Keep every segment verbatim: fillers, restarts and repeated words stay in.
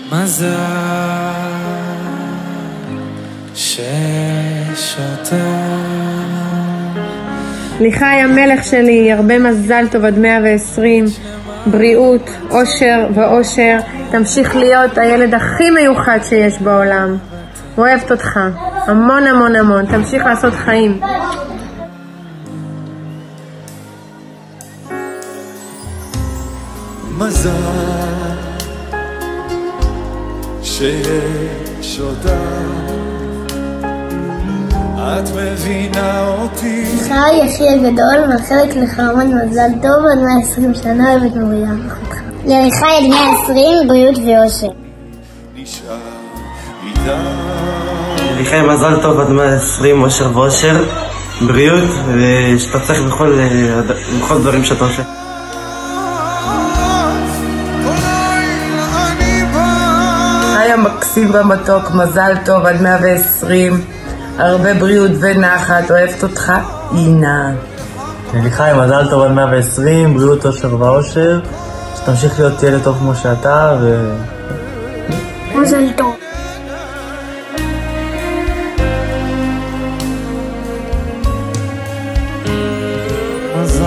מזל שיש אותך. לחי המלך שלי, הרבה מזל טוב עד מאה ועשרים, בריאות, אושר ואושר, תמשיך להיות הילד הכי מיוחד שיש בעולם. אוהבת אותך, המון המון המון, תמשיך לעשות חיים. מזל שיש אותך, את מבינה אותי. לחי אחי הגדול, מאחלת לך המון מזל טוב עד מאה ועשרים שנה, אוהבת מוריה אותך. ללחי עד מאה ועשרים, בריאות ואושר. נשאר איתך. לחי מזל טוב עד מאה ועשרים, אושר ואושר, בריאות, ושתצליח בכל, בכל דברים שאתה עושה. היה מקסים ומתוק, מזל טוב עד מאה ועשרים, הרבה בריאות ונחת, אוהבת אותך, אינה. לחי מזל טוב עד מאה ועשרים, בריאות, אושר ואושר, שתמשיך להיות ילד טוב כמו שאתה ו... מזל טוב. מזל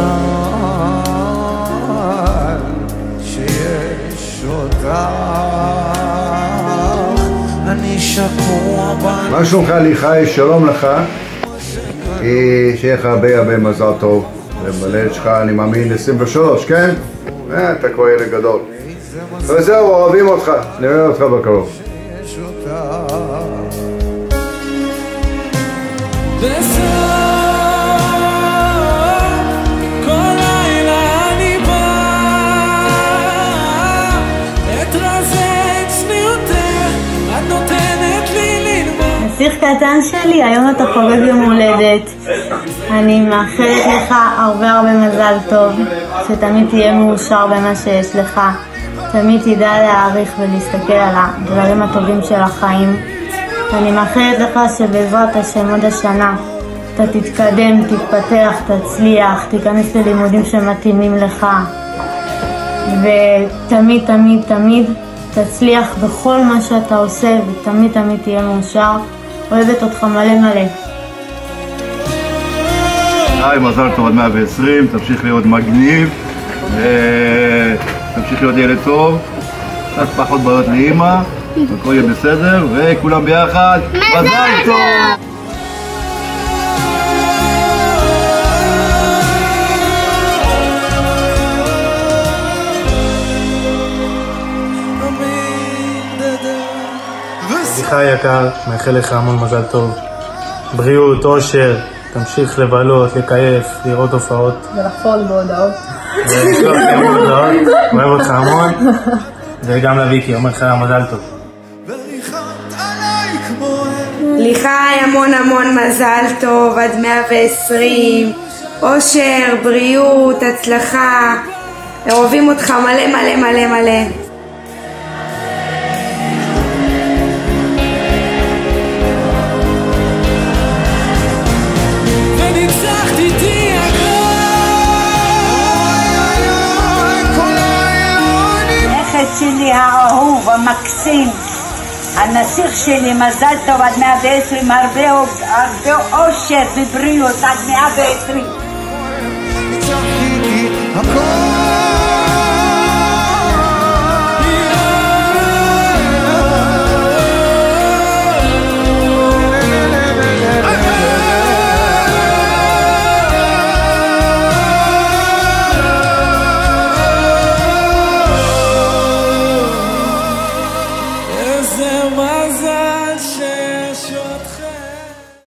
שיש אותך, אני שקוע בנו. מה שלומך לחי? שלום לך, שיהיה לך הרבה הרבה מזל טוב, ובלד שלך אני מאמין עשרים ושלוש, כן? אתה כבר ילד גדול. וזהו, אוהבים אותך, נראה אותך בקרוב. נסיך קטן שלי, היום אתה חוגג יום הולדת. אני מאחלת לך הרבה הרבה מזל טוב, שתמיד תהיה מאושר במה שיש לך, תמיד תדע להעריך ולהסתכל על הדברים הטובים של החיים. אני מאחלת לך שבעזרת השם עוד השנה אתה תתקדם, תתפתח, תצליח, תיכנס ללימודים שמתאימים לך, ותמיד תמיד תמיד תצליח בכל מה שאתה עושה, ותמיד תמיד תהיה מאושר. אוהבת אותך מלא מלא. היי, מזל טוב עד מאה ועשרים, תמשיך להיות מגניב, תמשיך להיות ילד טוב, קצת פחות בעיות לאמא, הכל יהיה בסדר, וכולם ביחד, מזל טוב! לחי יקר, מאחל לך המון מזל טוב, בריאות, אושר, תמשיך לבלות, לקייף, לראות הופעות ולחפול בהודעות ולשלוח לי המון הודעות, אוהב אותך המון, וגם לוויקי, אומר לך מזל טוב. לחי המון המון מזל טוב עד מאה ועשרים, אושר, בריאות, הצלחה, אוהבים אותך מלא מלא מלא מלא. שלי האהוב, המקסים, הנסיך שלי, מזל טוב עד מאה ועשרים, הרבה אושר ובריאות עד מאה ועשרים.